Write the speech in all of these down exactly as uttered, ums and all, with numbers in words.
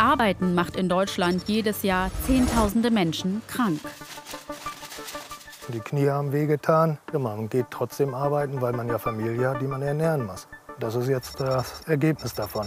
Arbeiten macht in Deutschland jedes Jahr Zehntausende Menschen krank. Die Knie haben wehgetan. Ja, man geht trotzdem arbeiten, weil man ja Familie hat, die man ernähren muss. Das ist jetzt das Ergebnis davon.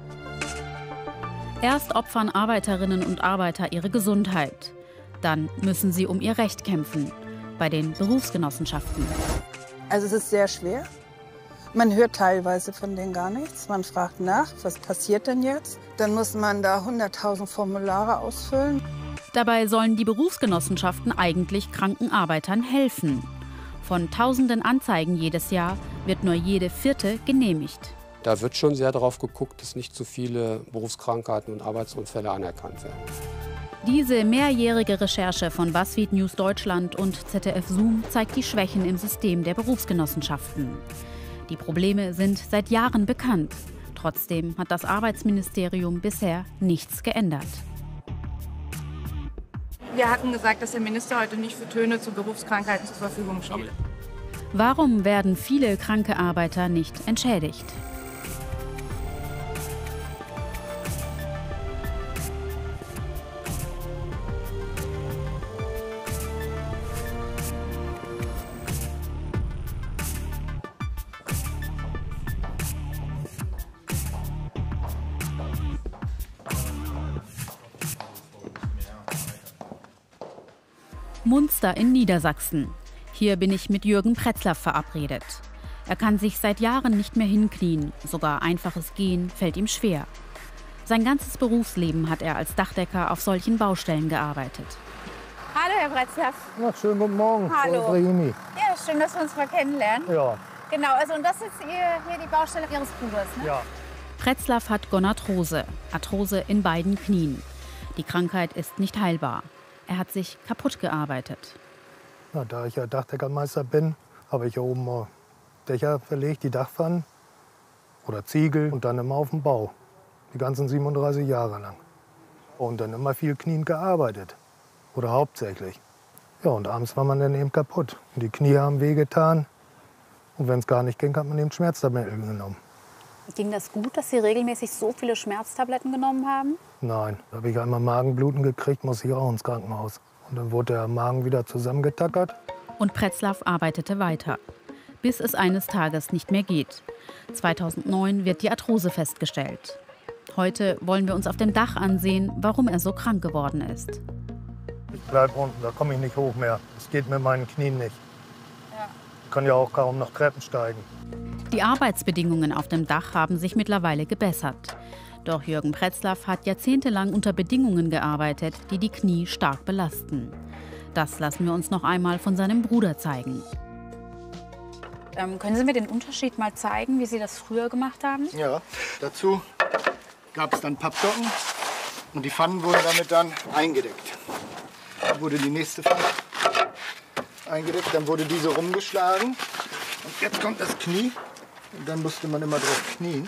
Erst opfern Arbeiterinnen und Arbeiter ihre Gesundheit. Dann müssen sie um ihr Recht kämpfen. Bei den Berufsgenossenschaften. Also es ist sehr schwer. Man hört teilweise von denen gar nichts. Man fragt nach, was passiert denn jetzt? Dann muss man da hunderttausend Formulare ausfüllen. Dabei sollen die Berufsgenossenschaften eigentlich kranken Arbeitern helfen. Von tausenden Anzeigen jedes Jahr wird nur jede vierte genehmigt. Da wird schon sehr darauf geguckt, dass nicht zu viele Berufskrankheiten und Arbeitsunfälle anerkannt werden. Diese mehrjährige Recherche von BuzzFeed News Deutschland und Z D F Zoom zeigt die Schwächen im System der Berufsgenossenschaften. Die Probleme sind seit Jahren bekannt. Trotzdem hat das Arbeitsministerium bisher nichts geändert. Wir hatten gesagt, dass der Minister heute nicht für Töne zu Berufskrankheiten zur Verfügung steht. Warum werden viele kranke Arbeiter nicht entschädigt? Munster in Niedersachsen. Hier bin ich mit Jürgen Pretzlaff verabredet. Er kann sich seit Jahren nicht mehr hinknien. Sogar einfaches Gehen fällt ihm schwer. Sein ganzes Berufsleben hat er als Dachdecker auf solchen Baustellen gearbeitet. Hallo, Herr Pretzlaff. Ja, schönen guten Morgen, Hallo. Frau Brahimi. Ja, schön, dass wir uns mal kennenlernen. Ja. Genau, also und das ist hier, hier die Baustelle Ihres Bruders, ne? Ja. Pretzlaff hat Gonarthrose, Arthrose in beiden Knien. Die Krankheit ist nicht heilbar. Er hat sich kaputt gearbeitet. Na, da ich ja Dachdeckermeister bin, habe ich hier oben mal Dächer verlegt, die Dachpfannen oder Ziegel und dann immer auf dem Bau. Die ganzen siebenunddreißig Jahre lang. Und dann immer viel kniend gearbeitet. Oder hauptsächlich. Ja, und abends war man dann eben kaputt. Und die Knie haben wehgetan. Und wenn es gar nicht ging, hat man eben Schmerztabletten genommen. Ging das gut, dass Sie regelmäßig so viele Schmerztabletten genommen haben? Nein, da habe ich einmal Magenbluten gekriegt, musste ich auch ins Krankenhaus. Und dann wurde der Magen wieder zusammengetackert. Und Pretzlaff arbeitete weiter, bis es eines Tages nicht mehr geht. zweitausendneun wird die Arthrose festgestellt. Heute wollen wir uns auf dem Dach ansehen, warum er so krank geworden ist. Ich bleibe unten, da komme ich nicht hoch mehr. Das geht mit meinen Knien nicht. Ja. Ich kann ja auch kaum noch Treppen steigen. Die Arbeitsbedingungen auf dem Dach haben sich mittlerweile gebessert. Doch Jürgen Pretzlaff hat jahrzehntelang unter Bedingungen gearbeitet, die die Knie stark belasten. Das lassen wir uns noch einmal von seinem Bruder zeigen. Ähm, können Sie mir den Unterschied mal zeigen, wie Sie das früher gemacht haben? Ja, dazu gab es dann Pappdocken und die Pfannen wurden damit dann eingedeckt. Dann wurde die nächste Pfanne eingedeckt, dann wurde diese rumgeschlagen und jetzt kommt das Knie und dann musste man immer drauf knien,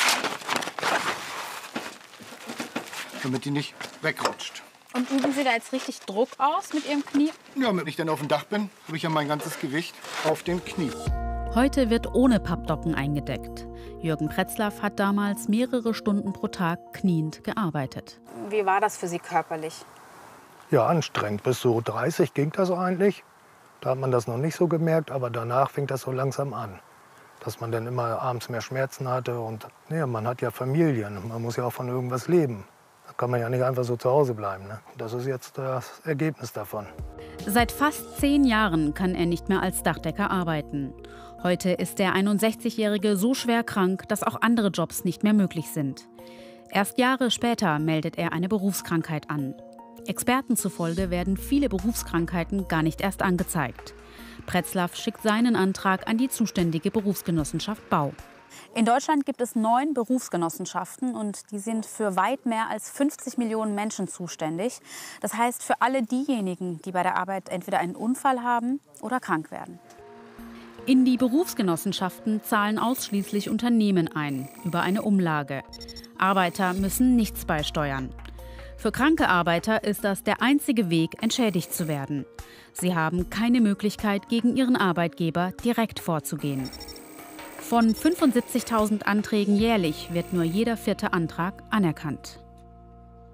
damit die nicht wegrutscht. Und üben Sie da jetzt richtig Druck aus mit Ihrem Knie? Ja, wenn ich dann auf dem Dach bin, habe ich ja mein ganzes Gewicht auf dem Knie. Heute wird ohne Pappdocken eingedeckt. Jürgen Pretzlaff hat damals mehrere Stunden pro Tag kniend gearbeitet. Wie war das für Sie körperlich? Ja, anstrengend. Bis so dreißig ging das eigentlich. Da hat man das noch nicht so gemerkt, aber danach fing das so langsam an. Dass man dann immer abends mehr Schmerzen hatte und ja, man hat ja Familien, man muss ja auch von irgendwas leben. Da kann man ja nicht einfach so zu Hause bleiben. Ne? Das ist jetzt das Ergebnis davon. Seit fast zehn Jahren kann er nicht mehr als Dachdecker arbeiten. Heute ist der einundsechzigjährige so schwer krank, dass auch andere Jobs nicht mehr möglich sind. Erst Jahre später meldet er eine Berufskrankheit an. Experten zufolge werden viele Berufskrankheiten gar nicht erst angezeigt. Pretzlaff schickt seinen Antrag an die zuständige Berufsgenossenschaft Bau. In Deutschland gibt es neun Berufsgenossenschaften und die sind für weit mehr als fünfzig Millionen Menschen zuständig. Das heißt für alle diejenigen, die bei der Arbeit entweder einen Unfall haben oder krank werden. In die Berufsgenossenschaften zahlen ausschließlich Unternehmen ein, über eine Umlage. Arbeiter müssen nichts beisteuern. Für kranke Arbeiter ist das der einzige Weg, entschädigt zu werden. Sie haben keine Möglichkeit, gegen ihren Arbeitgeber direkt vorzugehen. Von fünfundsiebzigtausend Anträgen jährlich wird nur jeder vierte Antrag anerkannt.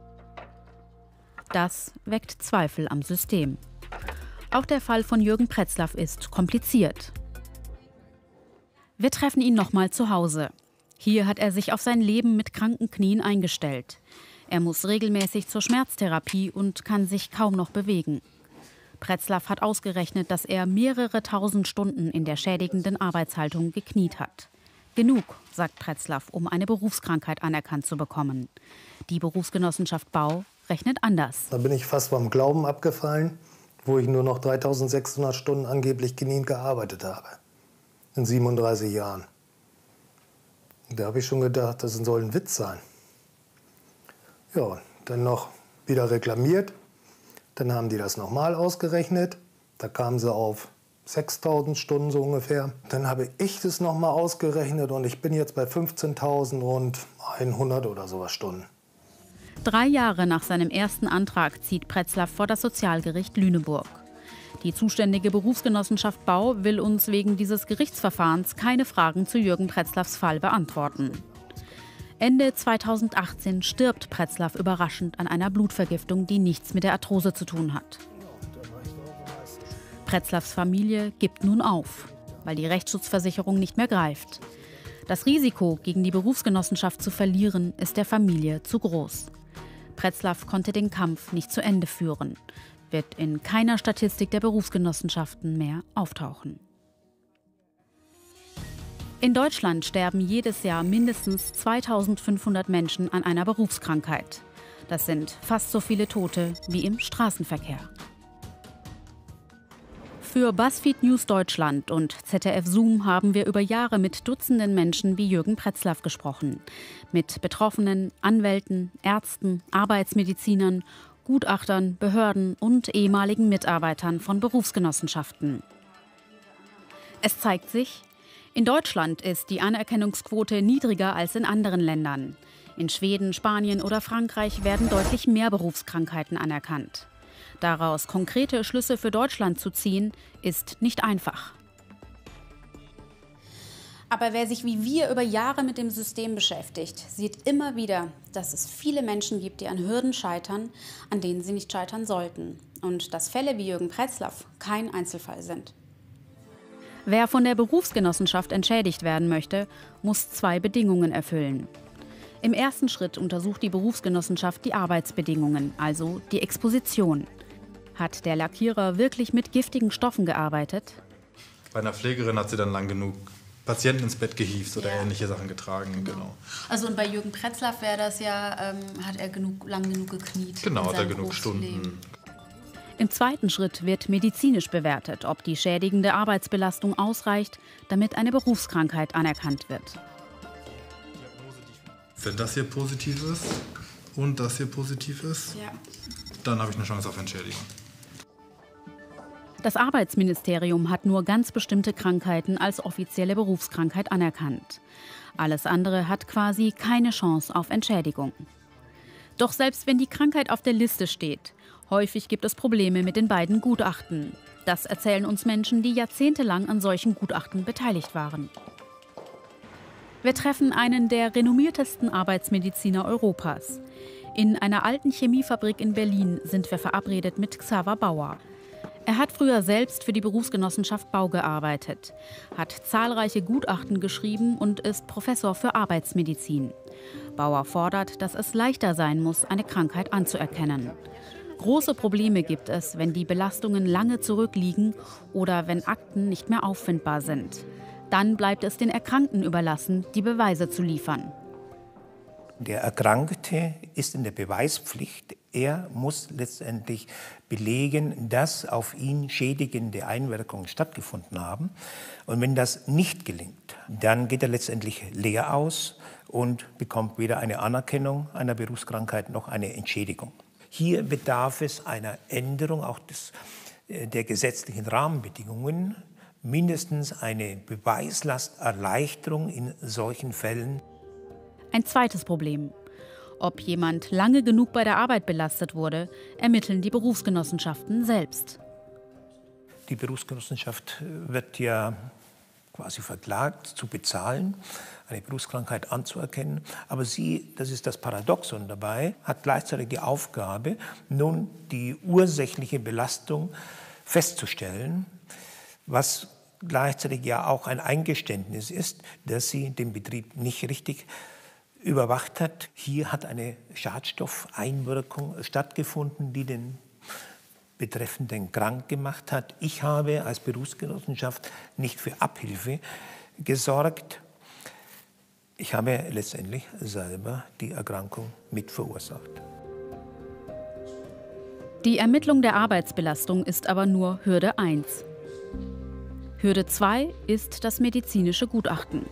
Das weckt Zweifel am System. Auch der Fall von Jürgen Pretzlaff ist kompliziert. Wir treffen ihn nochmal zu Hause. Hier hat er sich auf sein Leben mit kranken Knien eingestellt. Er muss regelmäßig zur Schmerztherapie und kann sich kaum noch bewegen. Pretzlaff hat ausgerechnet, dass er mehrere tausend Stunden in der schädigenden Arbeitshaltung gekniet hat. Genug, sagt Pretzlaff, um eine Berufskrankheit anerkannt zu bekommen. Die Berufsgenossenschaft Bau rechnet anders. Da bin ich fast beim Glauben abgefallen, wo ich nur noch dreitausendsechshundert Stunden angeblich kniend gearbeitet habe. In siebenunddreißig Jahren. Da habe ich schon gedacht, das soll ein Witz sein. Ja, dann noch wieder reklamiert. Dann haben die das nochmal ausgerechnet. Da kamen sie auf sechstausend Stunden so ungefähr. Dann habe ich das nochmal ausgerechnet und ich bin jetzt bei fünfzehntausend und hundert oder sowas Stunden. Drei Jahre nach seinem ersten Antrag zieht Pretzlaff vor das Sozialgericht Lüneburg. Die zuständige Berufsgenossenschaft Bau will uns wegen dieses Gerichtsverfahrens keine Fragen zu Jürgen Pretzlaffs Fall beantworten. Ende zweitausendachtzehn stirbt Pretzlaff überraschend an einer Blutvergiftung, die nichts mit der Arthrose zu tun hat. Pretzlaffs Familie gibt nun auf, weil die Rechtsschutzversicherung nicht mehr greift. Das Risiko, gegen die Berufsgenossenschaft zu verlieren, ist der Familie zu groß. Pretzlaff konnte den Kampf nicht zu Ende führen, wird in keiner Statistik der Berufsgenossenschaften mehr auftauchen. In Deutschland sterben jedes Jahr mindestens zweitausendfünfhundert Menschen an einer Berufskrankheit. Das sind fast so viele Tote wie im Straßenverkehr. Für BuzzFeed News Deutschland und Z D F Zoom haben wir über Jahre mit Dutzenden Menschen wie Jürgen Pretzlaff gesprochen. Mit Betroffenen, Anwälten, Ärzten, Arbeitsmedizinern, Gutachtern, Behörden und ehemaligen Mitarbeitern von Berufsgenossenschaften. Es zeigt sich, in Deutschland ist die Anerkennungsquote niedriger als in anderen Ländern. In Schweden, Spanien oder Frankreich werden deutlich mehr Berufskrankheiten anerkannt. Daraus konkrete Schlüsse für Deutschland zu ziehen, ist nicht einfach. Aber wer sich wie wir über Jahre mit dem System beschäftigt, sieht immer wieder, dass es viele Menschen gibt, die an Hürden scheitern, an denen sie nicht scheitern sollten. Und dass Fälle wie Jürgen Pretzlaff kein Einzelfall sind. Wer von der Berufsgenossenschaft entschädigt werden möchte, muss zwei Bedingungen erfüllen. Im ersten Schritt untersucht die Berufsgenossenschaft die Arbeitsbedingungen, also die Exposition. Hat der Lackierer wirklich mit giftigen Stoffen gearbeitet? Bei einer Pflegerin hat sie dann lang genug Patienten ins Bett gehievt oder ja. ähnliche Sachen getragen. Genau. Also und bei Jürgen Pretzlaff wäre das ja, ähm, hat er genug, lang genug gekniet. Genau, hat er genug Stunden. Im zweiten Schritt wird medizinisch bewertet, ob die schädigende Arbeitsbelastung ausreicht, damit eine Berufskrankheit anerkannt wird. Wenn das hier positiv ist und das hier positiv ist, ja. dann habe ich eine Chance auf Entschädigung. Das Arbeitsministerium hat nur ganz bestimmte Krankheiten als offizielle Berufskrankheit anerkannt. Alles andere hat quasi keine Chance auf Entschädigung. Doch selbst wenn die Krankheit auf der Liste steht, häufig gibt es Probleme mit den beiden Gutachten. Das erzählen uns Menschen, die jahrzehntelang an solchen Gutachten beteiligt waren. Wir treffen einen der renommiertesten Arbeitsmediziner Europas. In einer alten Chemiefabrik in Berlin sind wir verabredet mit Xaver Bauer. Er hat früher selbst für die Berufsgenossenschaft Bau gearbeitet, hat zahlreiche Gutachten geschrieben und ist Professor für Arbeitsmedizin. Bauer fordert, dass es leichter sein muss, eine Krankheit anzuerkennen. Große Probleme gibt es, wenn die Belastungen lange zurückliegen oder wenn Akten nicht mehr auffindbar sind. Dann bleibt es den Erkrankten überlassen, die Beweise zu liefern. Der Erkrankte ist in der Beweispflicht. Er muss letztendlich belegen, dass auf ihn schädigende Einwirkungen stattgefunden haben. Und wenn das nicht gelingt, dann geht er letztendlich leer aus und bekommt weder eine Anerkennung einer Berufskrankheit noch eine Entschädigung. Hier bedarf es einer Änderung auch des, der gesetzlichen Rahmenbedingungen, mindestens eine Beweislasterleichterung in solchen Fällen. Ein zweites Problem. Ob jemand lange genug bei der Arbeit belastet wurde, ermitteln die Berufsgenossenschaften selbst. Die Berufsgenossenschaft wird ja quasi verklagt zu bezahlen. eine Berufskrankheit anzuerkennen. Aber sie, das ist das Paradoxon dabei, hat gleichzeitig die Aufgabe, nun die ursächliche Belastung festzustellen, was gleichzeitig ja auch ein Eingeständnis ist, dass sie den Betrieb nicht richtig überwacht hat. Hier hat eine Schadstoffeinwirkung stattgefunden, die den Betreffenden krank gemacht hat. Ich habe als Berufsgenossenschaft nicht für Abhilfe gesorgt. Ich habe letztendlich selber die Erkrankung mit verursacht. Die Ermittlung der Arbeitsbelastung ist aber nur Hürde eins. Hürde zwei ist das medizinische Gutachten.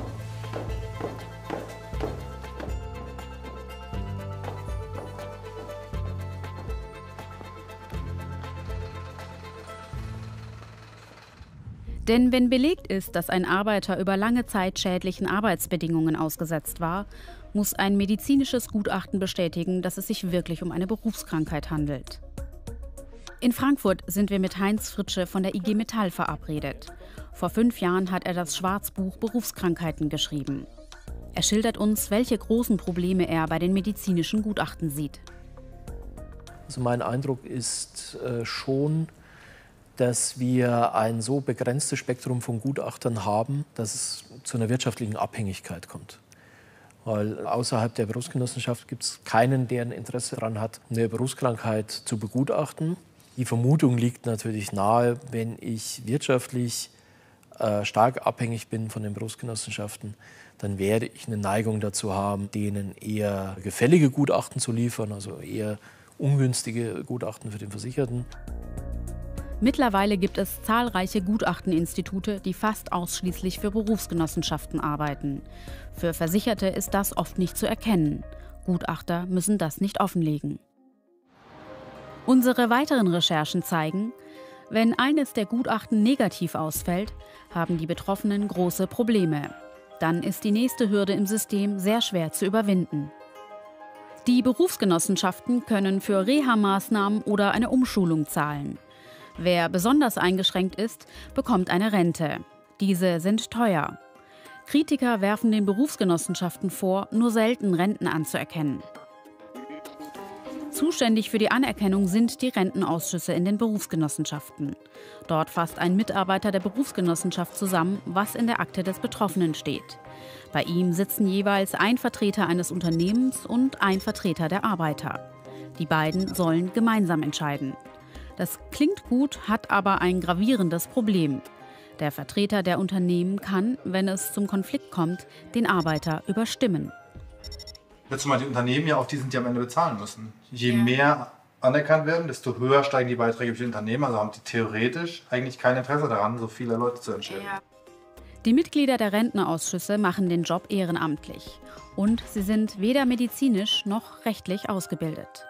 Denn wenn belegt ist, dass ein Arbeiter über lange Zeit schädlichen Arbeitsbedingungen ausgesetzt war, muss ein medizinisches Gutachten bestätigen, dass es sich wirklich um eine Berufskrankheit handelt. In Frankfurt sind wir mit Heinz Fritsche von der I G Metall verabredet. Vor fünf Jahren hat er das Schwarzbuch Berufskrankheiten geschrieben. Er schildert uns, welche großen Probleme er bei den medizinischen Gutachten sieht. Also mein Eindruck ist äh, schon, dass wir ein so begrenztes Spektrum von Gutachtern haben, dass es zu einer wirtschaftlichen Abhängigkeit kommt. Weil außerhalb der Berufsgenossenschaft gibt es keinen, der ein Interesse daran hat, eine Berufskrankheit zu begutachten. Die Vermutung liegt natürlich nahe, wenn ich wirtschaftlich äh, stark abhängig bin von den Berufsgenossenschaften, dann werde ich eine Neigung dazu haben, denen eher gefällige Gutachten zu liefern, also eher ungünstige Gutachten für den Versicherten. Mittlerweile gibt es zahlreiche Gutachteninstitute, die fast ausschließlich für Berufsgenossenschaften arbeiten. Für Versicherte ist das oft nicht zu erkennen. Gutachter müssen das nicht offenlegen. Unsere weiteren Recherchen zeigen, wenn eines der Gutachten negativ ausfällt, haben die Betroffenen große Probleme. Dann ist die nächste Hürde im System sehr schwer zu überwinden. Die Berufsgenossenschaften können für Reha-Maßnahmen oder eine Umschulung zahlen. Wer besonders eingeschränkt ist, bekommt eine Rente. Diese sind teuer. Kritiker werfen den Berufsgenossenschaften vor, nur selten Renten anzuerkennen. Zuständig für die Anerkennung sind die Rentenausschüsse in den Berufsgenossenschaften. Dort fasst ein Mitarbeiter der Berufsgenossenschaft zusammen, was in der Akte des Betroffenen steht. Bei ihm sitzen jeweils ein Vertreter eines Unternehmens und ein Vertreter der Arbeiter. Die beiden sollen gemeinsam entscheiden. Das klingt gut, hat aber ein gravierendes Problem. Der Vertreter der Unternehmen kann, wenn es zum Konflikt kommt, den Arbeiter überstimmen. Zumal die Unternehmen ja auch die sind, die am Ende bezahlen müssen. Je ja. mehr anerkannt werden, desto höher steigen die Beiträge für die Unternehmen. Also haben die theoretisch eigentlich kein Interesse daran, so viele Leute zu entschädigen. Ja. Die Mitglieder der Rentenausschüsse machen den Job ehrenamtlich. Und sie sind weder medizinisch noch rechtlich ausgebildet.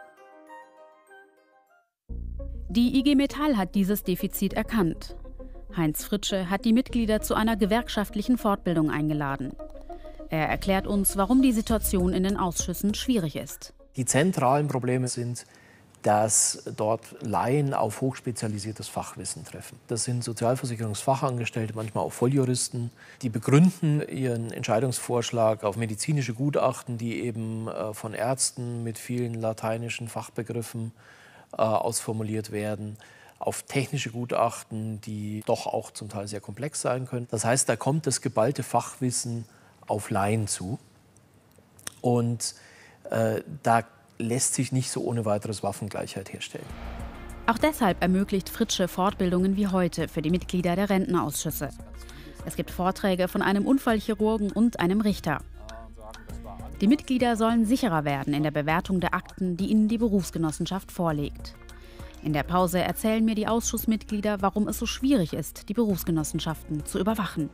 Die I G Metall hat dieses Defizit erkannt. Heinz Fritsche hat die Mitglieder zu einer gewerkschaftlichen Fortbildung eingeladen. Er erklärt uns, warum die Situation in den Ausschüssen schwierig ist. Die zentralen Probleme sind, dass dort Laien auf hochspezialisiertes Fachwissen treffen. Das sind Sozialversicherungsfachangestellte, manchmal auch Volljuristen. Die begründen ihren Entscheidungsvorschlag auf medizinische Gutachten, die eben von Ärzten mit vielen lateinischen Fachbegriffen äh, ausformuliert werden, auf technische Gutachten, die doch auch zum Teil sehr komplex sein können. Das heißt, da kommt das geballte Fachwissen auf Laien zu. Und äh, da lässt sich nicht so ohne weiteres Waffengleichheit herstellen. Auch deshalb ermöglicht Fritsche Fortbildungen wie heute für die Mitglieder der Rentenausschüsse. Es gibt Vorträge von einem Unfallchirurgen und einem Richter. Die Mitglieder sollen sicherer werden in der Bewertung der Akten, die ihnen die Berufsgenossenschaft vorlegt. In der Pause erzählen mir die Ausschussmitglieder, warum es so schwierig ist, die Berufsgenossenschaften zu überwachen.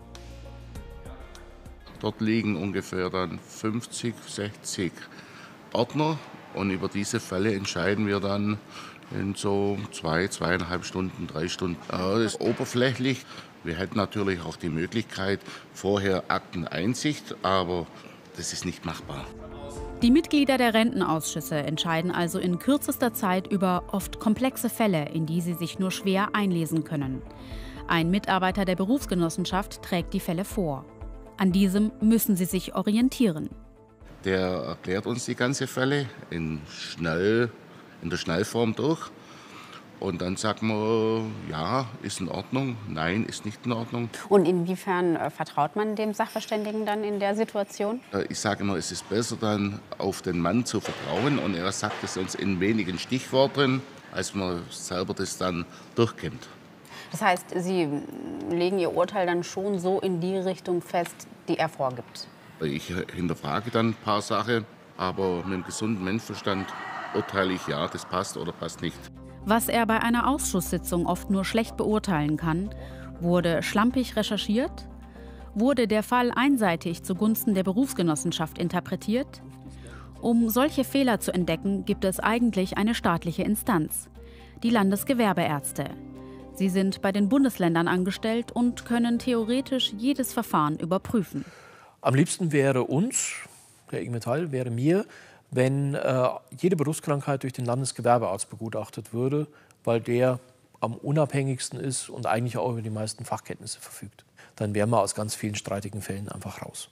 Dort liegen ungefähr dann fünfzig, sechzig Ordner und über diese Fälle entscheiden wir dann in so zwei, zweieinhalb Stunden, drei Stunden. Das ist oberflächlich. Wir hätten natürlich auch die Möglichkeit, vorher Akteneinsicht, aber das ist nicht machbar. Die Mitglieder der Rentenausschüsse entscheiden also in kürzester Zeit über oft komplexe Fälle, in die sie sich nur schwer einlesen können. Ein Mitarbeiter der Berufsgenossenschaft trägt die Fälle vor. An diesem müssen sie sich orientieren. Der erklärt uns die ganzen Fälle in, schnell, in der Schnellform durch. Und dann sagt man, ja, ist in Ordnung, nein, ist nicht in Ordnung. Und inwiefern äh, vertraut man dem Sachverständigen dann in der Situation? Ich sage immer, es ist besser, dann auf den Mann zu vertrauen. Und er sagt es uns in wenigen Stichworten, als man selber das dann durchkennt. Das heißt, Sie legen Ihr Urteil dann schon so in die Richtung fest, die er vorgibt? Ich hinterfrage dann ein paar Sachen, aber mit dem gesunden Menschenverstand urteile ich, ja, das passt oder passt nicht. Was er bei einer Ausschusssitzung oft nur schlecht beurteilen kann: Wurde schlampig recherchiert? Wurde der Fall einseitig zugunsten der Berufsgenossenschaft interpretiert? Um solche Fehler zu entdecken, gibt es eigentlich eine staatliche Instanz: die Landesgewerbeärzte. Sie sind bei den Bundesländern angestellt und können theoretisch jedes Verfahren überprüfen. Am liebsten wäre uns, der I G Metall, wäre mir, wenn äh, jede Berufskrankheit durch den Landesgewerbearzt begutachtet würde, weil der am unabhängigsten ist und eigentlich auch über die meisten Fachkenntnisse verfügt. Dann wären wir aus ganz vielen streitigen Fällen einfach raus.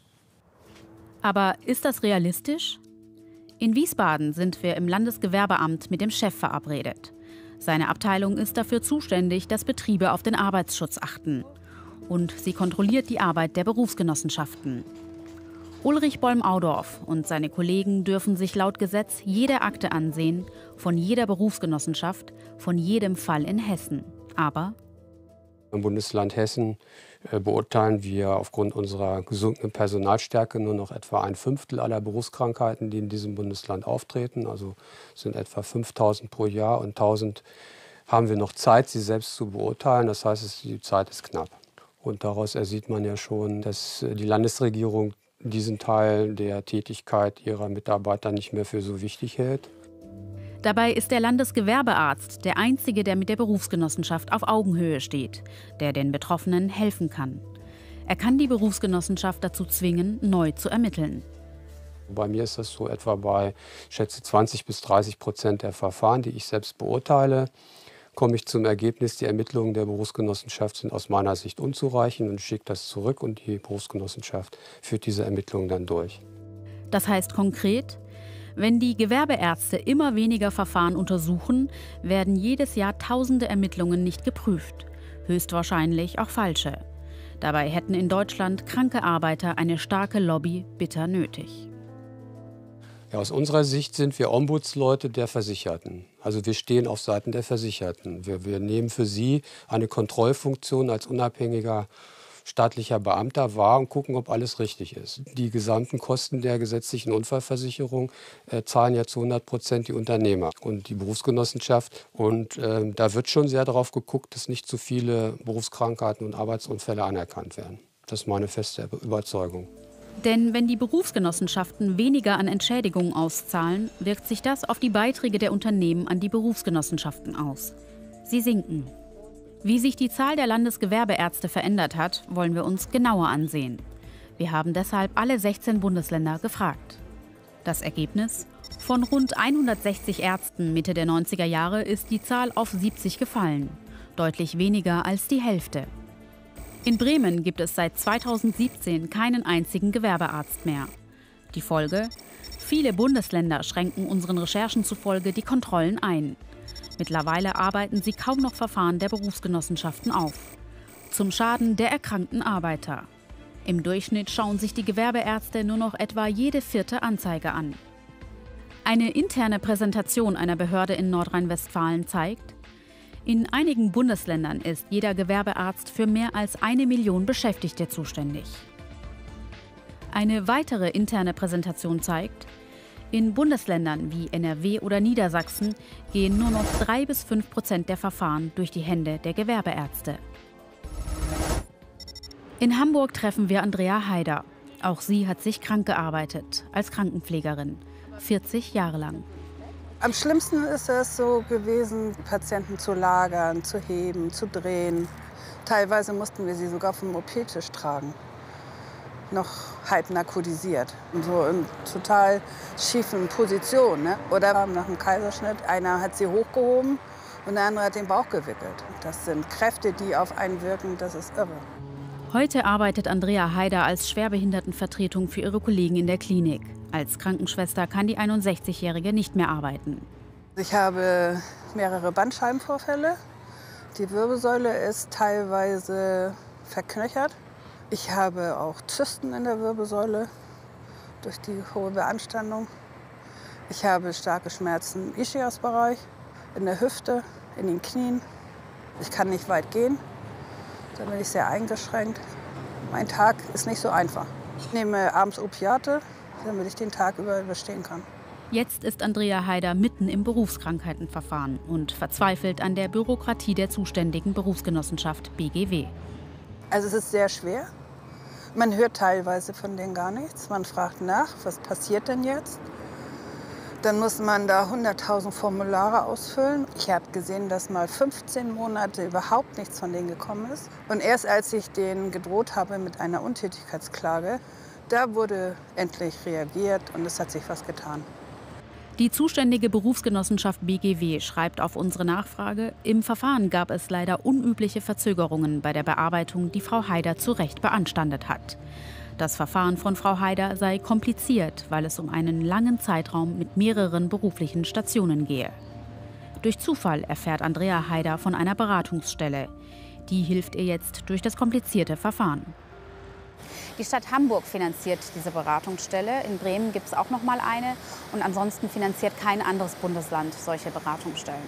Aber ist das realistisch? In Wiesbaden sind wir im Landesgewerbeamt mit dem Chef verabredet. Seine Abteilung ist dafür zuständig, dass Betriebe auf den Arbeitsschutz achten. Und sie kontrolliert die Arbeit der Berufsgenossenschaften. Ulrich Bolm-Audorf und seine Kollegen dürfen sich laut Gesetz jede Akte ansehen, von jeder Berufsgenossenschaft, von jedem Fall in Hessen. Aber im Bundesland Hessen beurteilen wir aufgrund unserer gesunkenen Personalstärke nur noch etwa ein Fünftel aller Berufskrankheiten, die in diesem Bundesland auftreten. Also es sind etwa fünftausend pro Jahr und tausend haben wir noch Zeit, sie selbst zu beurteilen. Das heißt, die Zeit ist knapp. Und daraus ersieht man ja schon, dass die Landesregierung diesen Teil der Tätigkeit ihrer Mitarbeiter nicht mehr für so wichtig hält. Dabei ist der Landesgewerbearzt der einzige, der mit der Berufsgenossenschaft auf Augenhöhe steht, der den Betroffenen helfen kann. Er kann die Berufsgenossenschaft dazu zwingen, neu zu ermitteln. Bei mir ist das so etwa bei, ich schätze, zwanzig bis dreißig Prozent der Verfahren, die ich selbst beurteile, komme ich zum Ergebnis, die Ermittlungen der Berufsgenossenschaft sind aus meiner Sicht unzureichend und schicke das zurück und die Berufsgenossenschaft führt diese Ermittlungen dann durch. Das heißt konkret, wenn die Gewerbeärzte immer weniger Verfahren untersuchen, werden jedes Jahr tausende Ermittlungen nicht geprüft, höchstwahrscheinlich auch falsche. Dabei hätten in Deutschland kranke Arbeiter eine starke Lobby bitter nötig. Ja, aus unserer Sicht sind wir Ombudsleute der Versicherten. Also wir stehen auf Seiten der Versicherten. Wir, wir nehmen für sie eine Kontrollfunktion als unabhängiger staatlicher Beamter wahr und gucken, ob alles richtig ist. Die gesamten Kosten der gesetzlichen Unfallversicherung äh, zahlen ja zu hundert Prozent die Unternehmer und die Berufsgenossenschaft. Und äh, da wird schon sehr darauf geguckt, dass nicht zu viele Berufskrankheiten und Arbeitsunfälle anerkannt werden. Das ist meine feste Überzeugung. Denn wenn die Berufsgenossenschaften weniger an Entschädigungen auszahlen, wirkt sich das auf die Beiträge der Unternehmen an die Berufsgenossenschaften aus. Sie sinken. Wie sich die Zahl der Landesgewerbeärzte verändert hat, wollen wir uns genauer ansehen. Wir haben deshalb alle sechzehn Bundesländer gefragt. Das Ergebnis? Von rund hundertsechzig Ärzten Mitte der neunziger Jahre ist die Zahl auf siebzig gefallen. Deutlich weniger als die Hälfte. In Bremen gibt es seit zweitausendsiebzehn keinen einzigen Gewerbearzt mehr. Die Folge? Viele Bundesländer schränken unseren Recherchen zufolge die Kontrollen ein. Mittlerweile arbeiten sie kaum noch Verfahren der Berufsgenossenschaften auf. Zum Schaden der erkrankten Arbeiter. Im Durchschnitt schauen sich die Gewerbeärzte nur noch etwa jede vierte Anzeige an. Eine interne Präsentation einer Behörde in Nordrhein-Westfalen zeigt, in einigen Bundesländern ist jeder Gewerbearzt für mehr als eine Million Beschäftigte zuständig. Eine weitere interne Präsentation zeigt, in Bundesländern wie N R W oder Niedersachsen gehen nur noch drei bis fünf Prozent der Verfahren durch die Hände der Gewerbeärzte. In Hamburg treffen wir Andrea Haider. Auch sie hat sich krank gearbeitet, als Krankenpflegerin, vierzig Jahre lang. Am schlimmsten ist es so gewesen, Patienten zu lagern, zu heben, zu drehen. Teilweise mussten wir sie sogar vom O P-Tisch tragen. Noch halb narkotisiert. Und so in total schiefen Positionen. Ne? Oder nach dem Kaiserschnitt, einer hat sie hochgehoben und der andere hat den Bauch gewickelt. Das sind Kräfte, die auf einen wirken, das ist irre. Heute arbeitet Andrea Haider als Schwerbehindertenvertretung für ihre Kollegen in der Klinik. Als Krankenschwester kann die einundsechzigjährige nicht mehr arbeiten. Ich habe mehrere Bandscheibenvorfälle. Die Wirbelsäule ist teilweise verknöchert. Ich habe auch Zysten in der Wirbelsäule durch die hohe Beanstandung. Ich habe starke Schmerzen im Ischiasbereich, in der Hüfte, in den Knien. Ich kann nicht weit gehen. Da bin ich sehr eingeschränkt. Mein Tag ist nicht so einfach. Ich nehme abends Opiate, damit ich den Tag über überstehen kann. Jetzt ist Andrea Haider mitten im Berufskrankheitenverfahren und verzweifelt an der Bürokratie der zuständigen Berufsgenossenschaft B G W. Also es ist sehr schwer. Man hört teilweise von denen gar nichts. Man fragt nach, was passiert denn jetzt? Dann muss man da hunderttausend Formulare ausfüllen. Ich habe gesehen, dass mal fünfzehn Monate überhaupt nichts von denen gekommen ist. Und erst als ich denen gedroht habe mit einer Untätigkeitsklage, da wurde endlich reagiert und es hat sich was getan. Die zuständige Berufsgenossenschaft B G W schreibt auf unsere Nachfrage, im Verfahren gab es leider unübliche Verzögerungen bei der Bearbeitung, die Frau Haider zu Recht beanstandet hat. Das Verfahren von Frau Haider sei kompliziert, weil es um einen langen Zeitraum mit mehreren beruflichen Stationen gehe. Durch Zufall erfährt Andrea Haider von einer Beratungsstelle. Die hilft ihr jetzt durch das komplizierte Verfahren. Die Stadt Hamburg finanziert diese Beratungsstelle. In Bremen gibt es auch noch mal eine. Und ansonsten finanziert kein anderes Bundesland solche Beratungsstellen.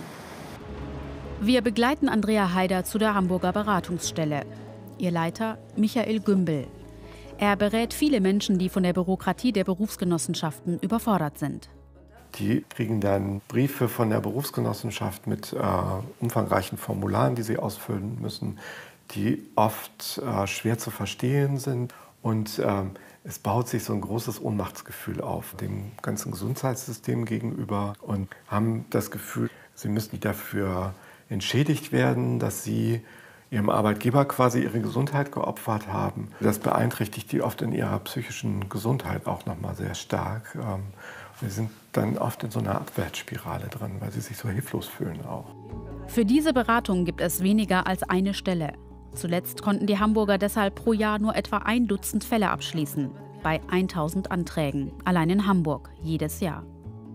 Wir begleiten Andrea Haider zu der Hamburger Beratungsstelle. Ihr Leiter Michael Gümbel. Er berät viele Menschen, die von der Bürokratie der Berufsgenossenschaften überfordert sind. Die kriegen dann Briefe von der Berufsgenossenschaft mit äh, umfangreichen Formularen, die sie ausfüllen müssen, die oft äh, schwer zu verstehen sind. Und äh, es baut sich so ein großes Ohnmachtsgefühl auf dem ganzen Gesundheitssystem gegenüber und haben das Gefühl, sie müssen dafür entschädigt werden, dass sie ihrem Arbeitgeber quasi ihre Gesundheit geopfert haben. Das beeinträchtigt die oft in ihrer psychischen Gesundheit auch noch mal sehr stark. Sie sind dann oft in so einer Abwärtsspirale drin, weil sie sich so hilflos fühlen auch. Für diese Beratung gibt es weniger als eine Stelle. Zuletzt konnten die Hamburger deshalb pro Jahr nur etwa ein Dutzend Fälle abschließen. Bei tausend Anträgen. Allein in Hamburg jedes Jahr.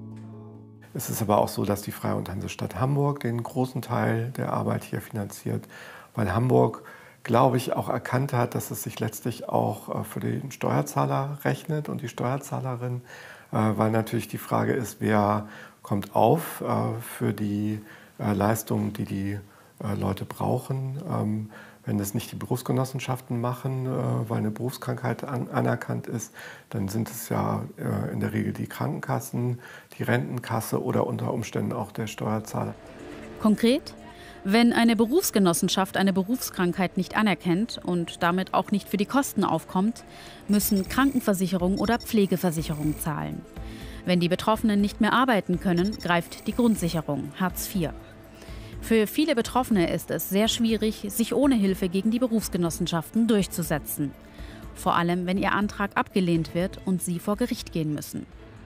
Es ist aber auch so, dass die Freie und Hansestadt Hamburg den großen Teil der Arbeit hier finanziert. Weil Hamburg, glaube ich, auch erkannt hat, dass es sich letztlich auch für den Steuerzahler rechnet und die Steuerzahlerin. Weil natürlich die Frage ist, wer kommt auf für die Leistungen, die die Leute brauchen. Wenn das nicht die Berufsgenossenschaften machen, weil eine Berufskrankheit anerkannt ist, dann sind es ja in der Regel die Krankenkassen, die Rentenkasse oder unter Umständen auch der Steuerzahler. Konkret? Wenn eine Berufsgenossenschaft eine Berufskrankheit nicht anerkennt und damit auch nicht für die Kosten aufkommt, müssen Krankenversicherung oder Pflegeversicherung zahlen. Wenn die Betroffenen nicht mehr arbeiten können, greift die Grundsicherung, Hartz vier. Für viele Betroffene ist es sehr schwierig, sich ohne Hilfe gegen die Berufsgenossenschaften durchzusetzen. Vor allem, wenn ihr Antrag abgelehnt wird und sie vor Gericht gehen müssen.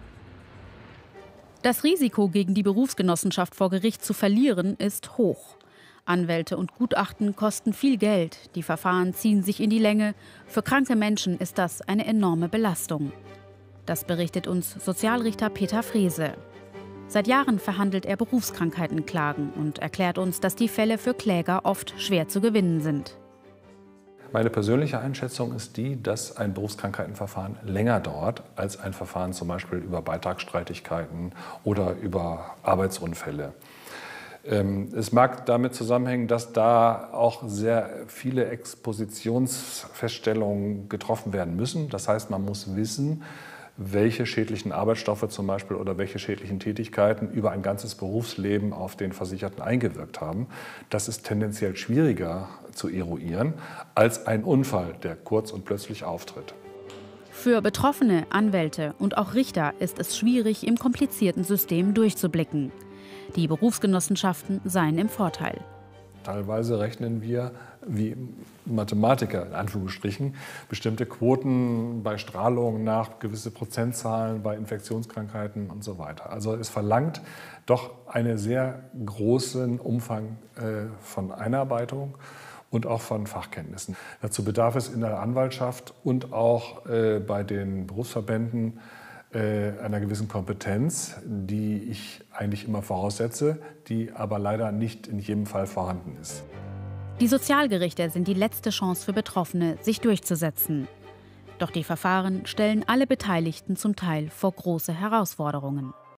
Das Risiko, gegen die Berufsgenossenschaft vor Gericht zu verlieren, ist hoch. Anwälte und Gutachten kosten viel Geld, die Verfahren ziehen sich in die Länge. Für kranke Menschen ist das eine enorme Belastung. Das berichtet uns Sozialrichter Peter Frese. Seit Jahren verhandelt er Berufskrankheitenklagen und erklärt uns, dass die Fälle für Kläger oft schwer zu gewinnen sind. Meine persönliche Einschätzung ist die, dass ein Berufskrankheitenverfahren länger dauert als ein Verfahren zum Beispiel über Beitragsstreitigkeiten oder über Arbeitsunfälle. Es mag damit zusammenhängen, dass da auch sehr viele Expositionsfeststellungen getroffen werden müssen. Das heißt, man muss wissen, welche schädlichen Arbeitsstoffe zum Beispiel oder welche schädlichen Tätigkeiten über ein ganzes Berufsleben auf den Versicherten eingewirkt haben. Das ist tendenziell schwieriger zu eruieren als ein Unfall, der kurz und plötzlich auftritt. Für Betroffene, Anwälte und auch Richter ist es schwierig, im komplizierten System durchzublicken. Die Berufsgenossenschaften seien im Vorteil. Teilweise rechnen wir, wie Mathematiker in Anführungsstrichen, bestimmte Quoten bei Strahlung nach, gewisse Prozentzahlen bei Infektionskrankheiten und so weiter. Also es verlangt doch einen sehr großen Umfang äh, von Einarbeitung und auch von Fachkenntnissen. Dazu bedarf es in der Anwaltschaft und auch äh, bei den Berufsverbänden äh, einer gewissen Kompetenz, die ich eigentlich immer voraussetze, die aber leider nicht in jedem Fall vorhanden ist. Die Sozialgerichte sind die letzte Chance für Betroffene, sich durchzusetzen. Doch die Verfahren stellen alle Beteiligten zum Teil vor große Herausforderungen.